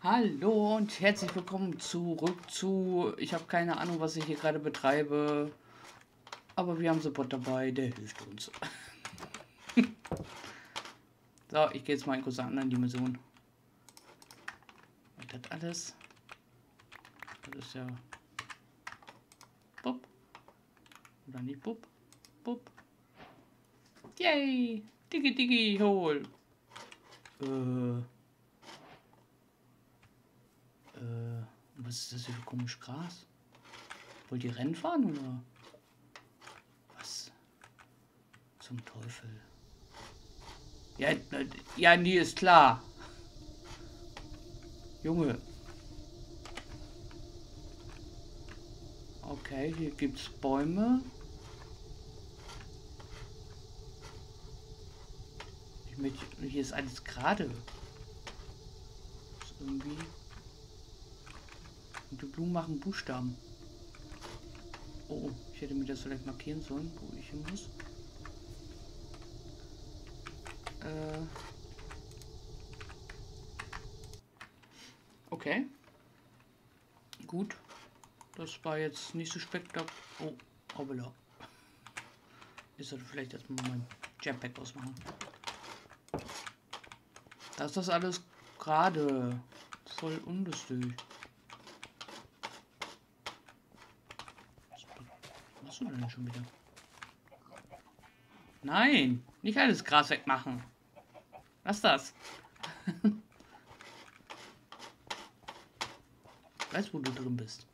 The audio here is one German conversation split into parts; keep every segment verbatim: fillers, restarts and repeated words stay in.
Hallo und herzlich willkommen zurück zu... Ich habe keine Ahnung, was ich hier gerade betreibe. Aber wir haben Support dabei, der hilft uns. So, ich gehe jetzt mal in kurz einer anderen Dimension. Und das alles... Das ist ja... Bup. Oder nicht Bup. Bup. Yay! Digi Digi, hol! Äh... Äh, was ist das hier für komisch Gras? Wollt ihr Rennen fahren oder? Was? Zum Teufel. Ja, ja, nie ist klar. Junge. Okay, hier gibt's Bäume. Ich möchte, hier ist alles gerade. Ist irgendwie. Und die Blumen machen Buchstaben. Oh, ich hätte mir das vielleicht markieren sollen, wo ich hin muss. Äh. Okay. Gut. Das war jetzt nicht so spektakulär. Oh, hoppala. Ich sollte vielleicht erstmal mein Jetpack ausmachen. Da ist das alles gerade. Voll unlustig. Was machst du denn schon wieder? Nein! Nicht alles Gras wegmachen. Lass das. Ich weiß, wo du drin bist.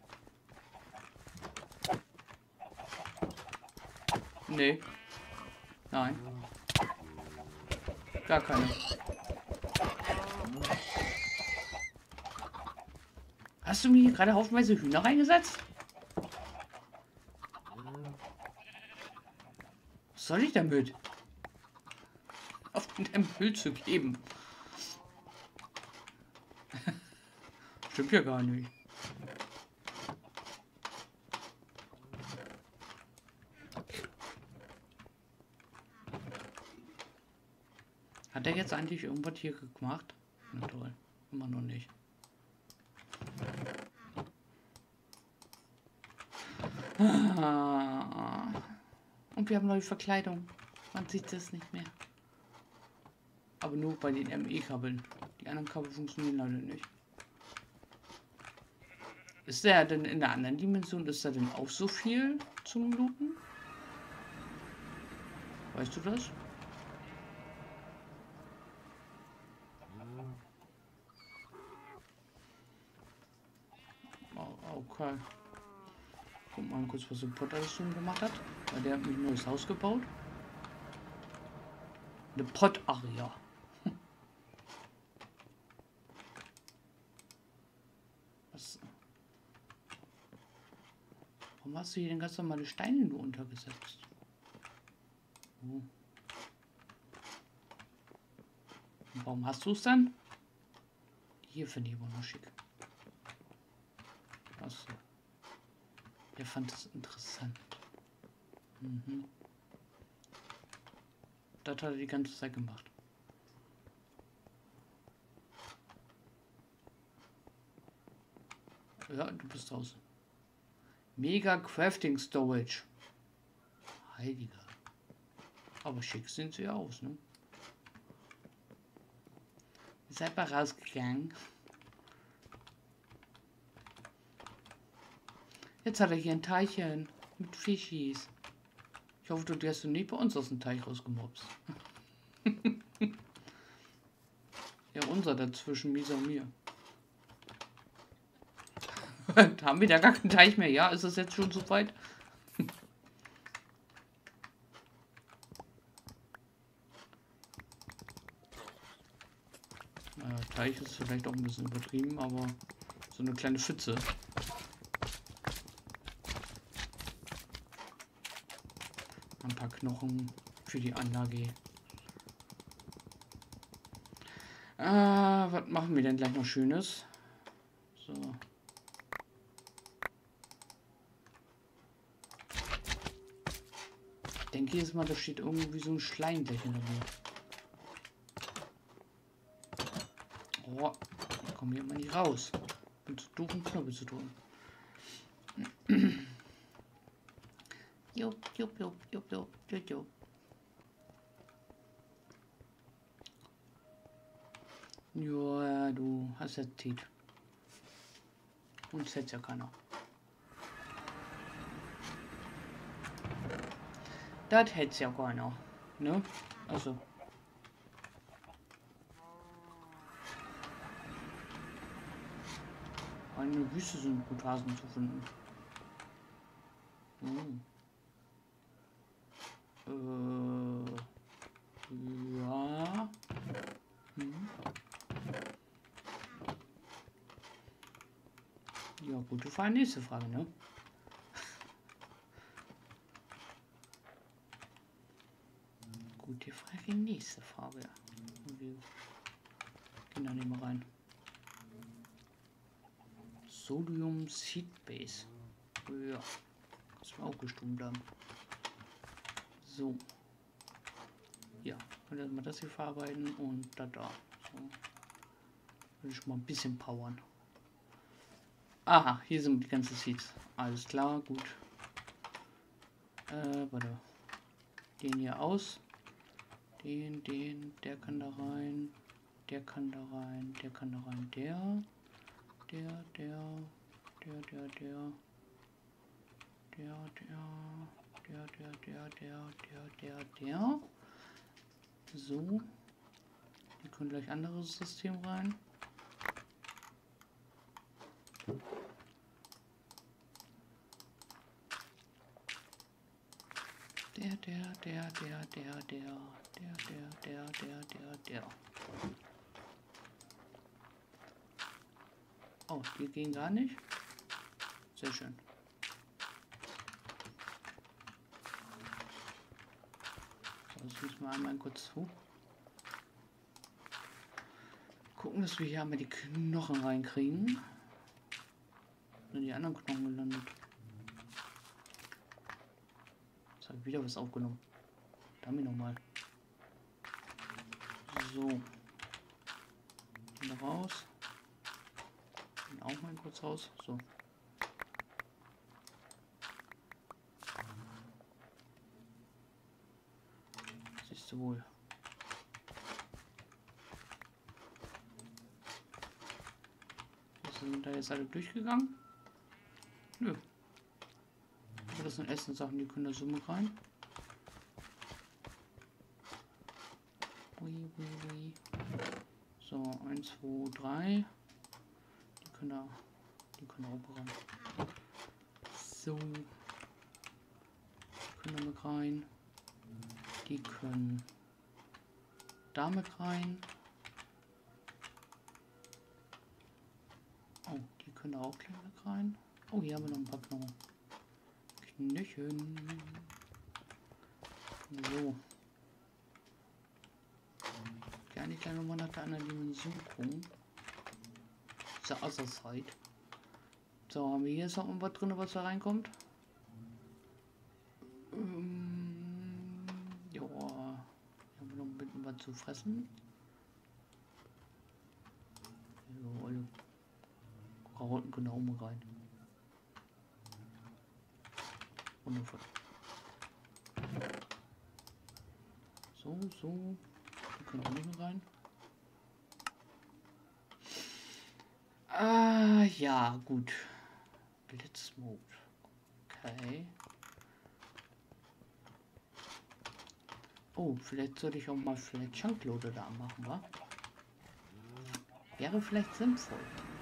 Nee. Nein. Gar keine. Hast du mir hier gerade haufenweise Hühner reingesetzt? Was soll ich damit? Auf den Müll zu geben. Stimmt ja gar nicht. Hat er jetzt eigentlich irgendwas hier gemacht? Na toll, immer noch nicht. Ah. Und wir haben neue Verkleidung. Man sieht das nicht mehr. Aber nur bei den M E-Kabeln. Die anderen Kabel funktionieren leider nicht. Ist der denn in der anderen Dimension, ist da denn auch so viel zum Looten? Weißt du das? Oh, okay. Guck mal kurz, was Support alles schon gemacht hat. Weil der hat mir ein neues Haus gebaut. Eine Pot-Aria. Was? Warum hast du hier den ganz normale Steine nur untergesetzt? Oh. Und warum hast du es dann? Hier finde ich aber noch schick. Achso. Der fand es interessant. Mhm. Das hat er die ganze Zeit gemacht. Ja, du bist draußen. Mega Crafting Storage. Heiliger. Aber schick sind sie aus, ne? Ihr seid mal rausgegangen. Jetzt hat er hier ein Teichchen mit Fischis. Ich hoffe, du hast du nicht bei uns aus dem Teich rausgemobst. Ja, unser dazwischen, Misa und mir. Haben wir da gar keinen Teich mehr? Ja, ist das jetzt schon so weit? Naja, Teich ist vielleicht auch ein bisschen übertrieben, aber so eine kleine Pfütze. Ein paar Knochen für die Anlage. Ah, was machen wir denn gleich noch Schönes? So. Ich denke jedes Mal, da steht irgendwie so ein Schleimdächer in der Nähe. Oh, komme hier immer nicht raus. Bin zu doof, einen Knöpfe zu drücken. Jupp, jupp, jupp, jupp, jupp, jupp, jupp. Ja, du hast ja Zeit. Und setzt ja keiner. Das hätte ja keiner. Ne? Also. Eine Wüste sind gut Hasen zu finden. Hm. Äh, ja. Hm. Ja, gute Frage. Nächste Frage, ne? Gute Frage. Nächste Frage. Wir gehen da nicht mehr rein. Sodium Seed Base. Ja. Das war auch gestummt haben. So. Ja. Und dann mal das hier verarbeiten und da da. So. Will ich mal ein bisschen powern. Aha, hier sind die ganzen Seeds. Alles klar, gut. Äh, warte. Den hier aus. Den, den, der kann da rein. Der kann da rein. Der kann da rein. Der. Der, der. Der, der, der. Der, der. Der, der, der, der, der, der, der. So. Die können gleich anderes System rein. Der, der, der, der, der, der, der, der, der, der, der, der. Oh, die gehen gar nicht. Sehr schön. So, jetzt müssen wir einmal kurz hoch. Gucken, dass wir hier einmal die Knochen reinkriegen. Sind die anderen Knochen gelandet? Jetzt habe ich wieder was aufgenommen. Damit nochmal. So. Und raus. Und auch mal kurz raus. So. Siehst du wohl. Sind da jetzt alle durchgegangen? Nö. Aber das sind Essenssachen, die können da so mit rein. Ui, ui, ui. So, eins, zwei, drei. Die können da, die können auch rein. So. Die können da mit rein. Die können da mit rein. Oh, die können auch gleich mit rein. Oh, hier haben wir noch ein paar Knochen. Knöchen. So. Gerne gleich nochmal nach der anderen Dimension gucken. Zur Außerzeit. So, haben wir hier jetzt noch irgendwas drin, was da reinkommt? Ähm, ja. Hier haben wir noch ein bisschen was zu fressen. So, alle Karotten können da oben rein. Wundervoll. So, so. Die können da nicht mehr rein. Ah, ja, gut. Blitzmode. Okay. Oh, vielleicht sollte ich auch mal vielleicht Chunkloader da machen, wa? Wäre vielleicht sinnvoll.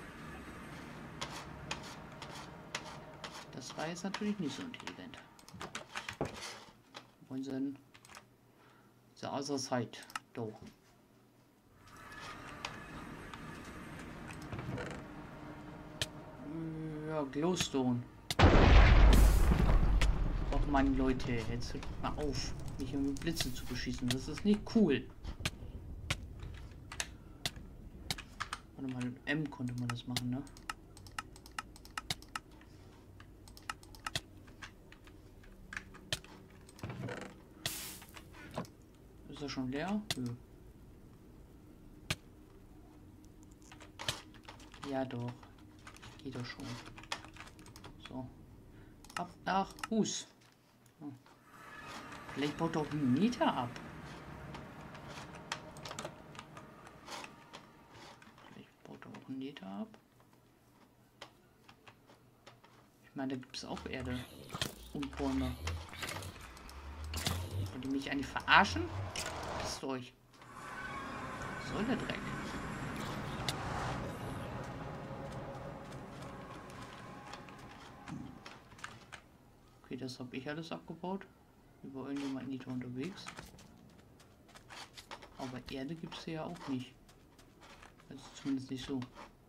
Das war jetzt natürlich nicht so intelligent. Wollen sie denn so außer Zeit? Doch. Ja, Glowstone. Och Mann, Leute, jetzt hört mal auf, mich mit Blitze zu beschießen. Das ist nicht cool. Warte mal, mit M konnte man das machen, ne? Ist er schon leer? Nö. Ja, doch. Geht doch schon. So. Ab nach Hus. Hm. Vielleicht baut doch ein Meter ab. Vielleicht baut doch auch ein Meter ab. Ich meine, da gibt es auch Erde und Bäume. Wollt ihr mich eigentlich verarschen? Pisst euch. Was soll der Dreck? Okay, das habe ich alles abgebaut. Über irgendjemanden nicht unterwegs. Aber Erde gibt es ja auch nicht. Also zumindest nicht so.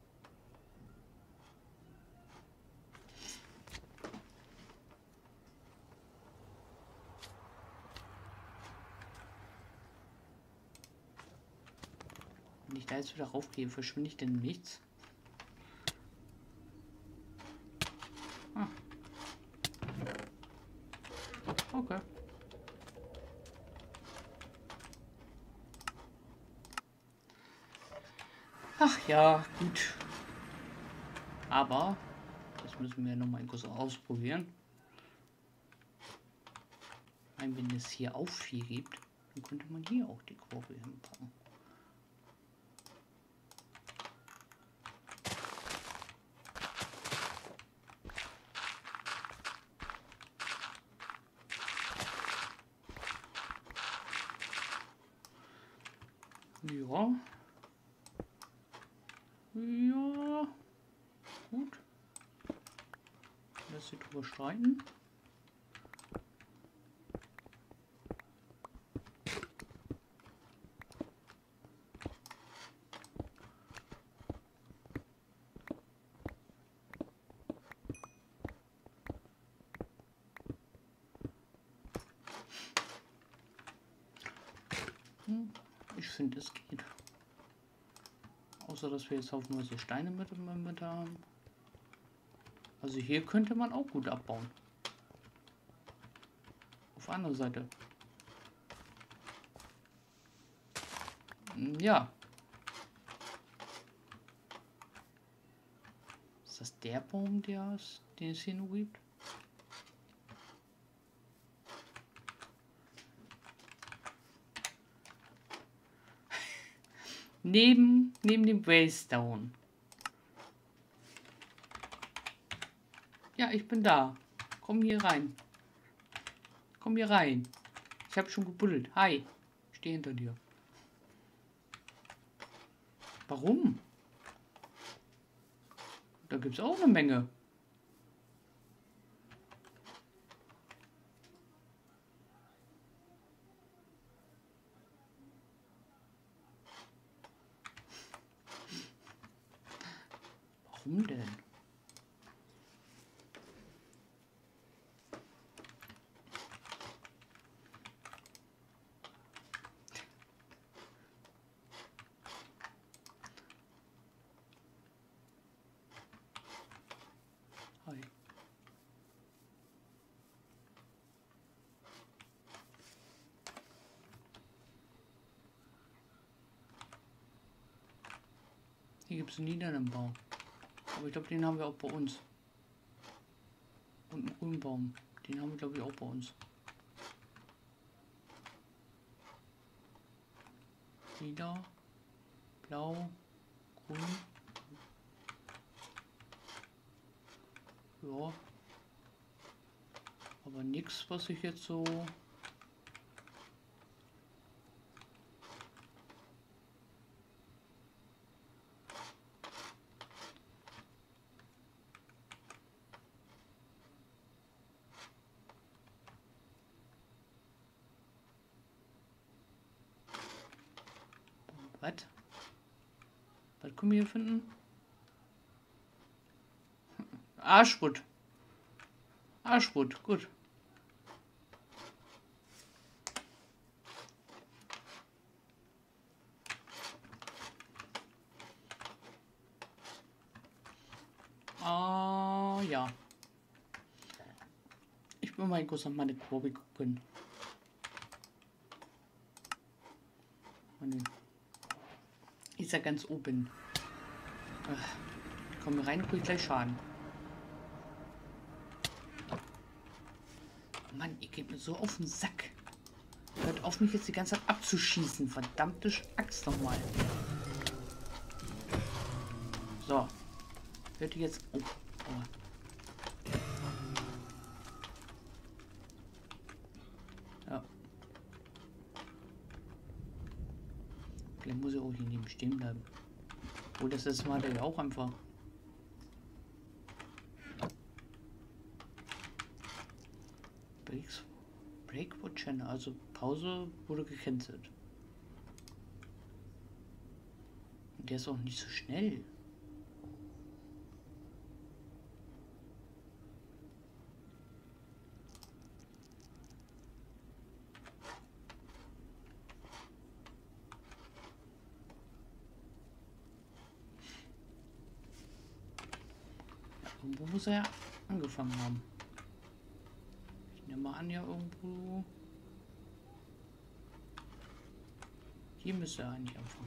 Wenn ich da jetzt wieder raufgehe, verschwinde ich denn nichts? Ah. Okay. Ach ja, gut. Aber das müssen wir noch mal kurz ausprobieren. Wenn es hier auch viel gibt, dann könnte man hier auch die Kurve hinpacken. Ja. Ja. Gut. Lass sie drüber streiten. Ich finde, es geht. Außer, dass wir jetzt haufenweise Steine mit, mit haben. Also hier könnte man auch gut abbauen. Auf der anderen Seite. Ja. Ist das der Baum, der es, den es hier nur gibt? Neben, neben dem Waystone. Ja, ich bin da. Komm hier rein. Komm hier rein. Ich habe schon gebuddelt. Hi. Ich stehe hinter dir. Warum? Da gibt es auch eine Menge. Warum denn? Hi. Hier gibt es einen niederen Baum. Aber ich glaube, den haben wir auch bei uns. Und einen grünen Baum. Den haben wir, glaube ich, auch bei uns. Lila, blau, grün. Ja. Aber nichts, was ich jetzt so... Was? Was können wir hier finden? Arschbutt. Arschbutt, gut. Ah, ja. Ich will mal kurz auf meine Kurve gucken. Ist ja ganz oben. Ach. Komm hier rein, krieg ich gleich Schaden. Mann, ihr geht mir so auf den Sack. Hört auf, mich jetzt die ganze Zeit abzuschießen. Verdammte Axt nochmal. So. Hört ihr jetzt... Oh. Oh. Ja. Vielleicht muss ich auch hier neben stehen bleiben. Oh, das ist mal der auch einfach. Breaks, Breakwood Channel, also Pause wurde gecancelt. Und der ist auch nicht so schnell. Irgendwo muss er ja angefangen haben. Ich nehme mal an, ja irgendwo. Hier müsste er eigentlich anfangen.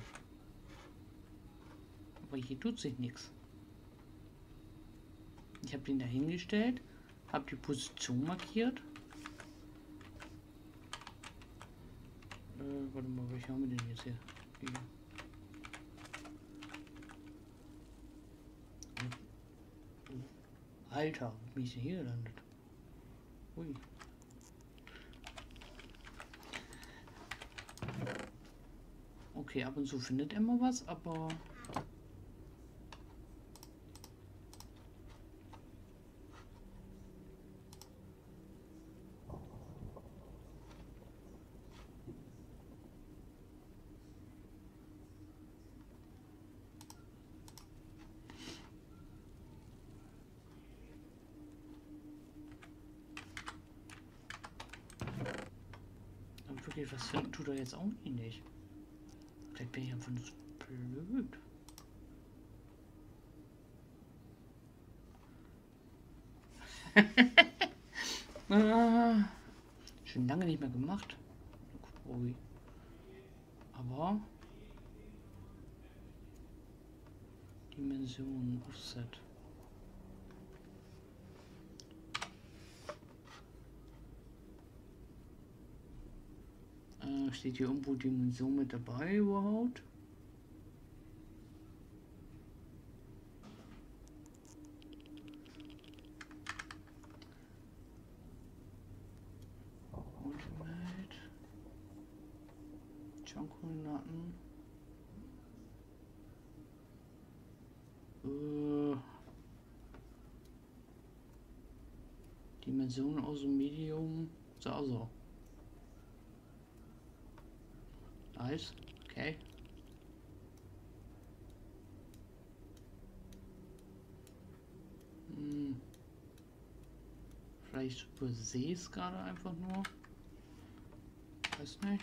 Aber hier tut sich nichts. Ich habe den da hingestellt, habe die Position markiert. Äh, warte mal, welche haben wir denn jetzt hier? Hier. Alter, wie ist er hier gelandet? Ui. Okay, ab und zu findet er mal was, aber... wirklich was finden tut er jetzt auch nicht. Vielleicht bin ich einfach nur so blöd. ah, schon lange nicht mehr gemacht. Aber Dimension Offset. Äh, steht hier irgendwo Dimension mit dabei überhaupt? Ultimate. Junk-Koordinaten. Äh, Dimension aus dem Medium. So, also. Nice. Okay. Hm. Vielleicht übersehe es gerade einfach nur. Weiß nicht.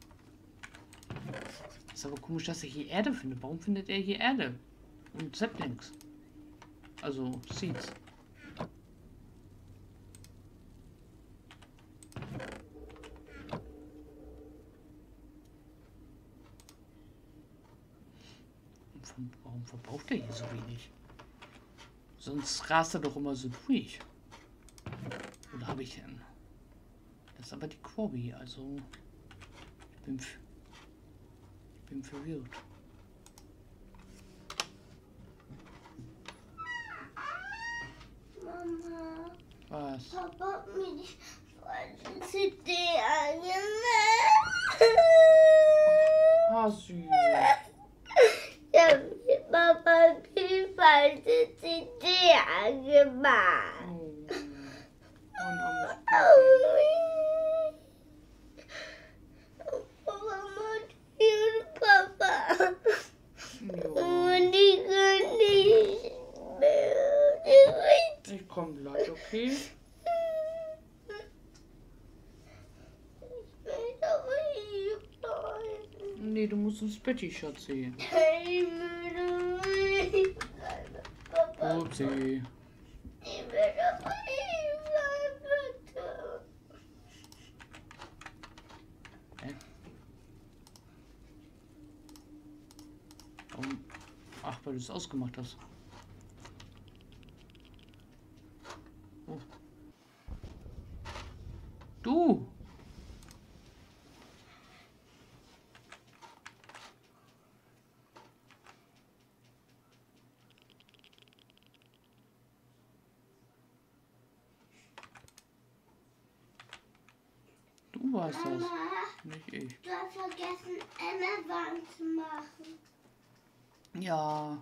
Ist aber komisch, dass ich hier Erde finde. Warum findet er hier Erde? Und Saplings. Also Seeds. Warum verbraucht er hier so wenig? Sonst rast er doch immer so durch. Oder habe ich denn? Das ist aber die Quarry, also ich bin, ich bin verwirrt. Mama. Was? Papa hat mir die falsche C D angemacht. Ah, süß. Ja, Papa hat die falsche C D angemacht. Oh. Ein armes Mama, hier, Papa. Baby. Und ich kann nicht mehr. Ich Ich komme gleich, okay? will aber hier bleiben. Nee, du musst ins Betty, Schatzi. Ich will nicht bleiben, Papa. Upsi. Ich will aber hier bleiben, bitte. Hä? Warum? Ach, weil du es ausgemacht hast. Du. Du warst das. Mama, Nicht ich. du hast vergessen, Emma warm zu machen. Ja.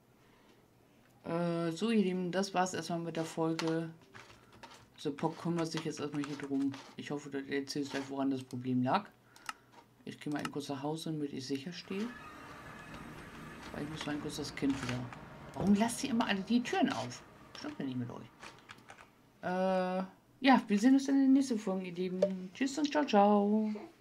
Äh, so ihr Lieben, das war's erstmal mit der Folge. So, Pock kümmert sich jetzt erstmal hier drum. Ich hoffe, du erzählst gleich, woran das Problem lag. Ich gehe mal ein kurz nach Hause, damit ich sicher stehe. Weil ich muss mal ein kurz das Kind wieder. Warum lasst ihr immer alle die Türen auf? Stimmt ja nicht mit euch. Äh, ja, wir sehen uns dann in der nächsten Folge, ihr Lieben. Tschüss und ciao, ciao.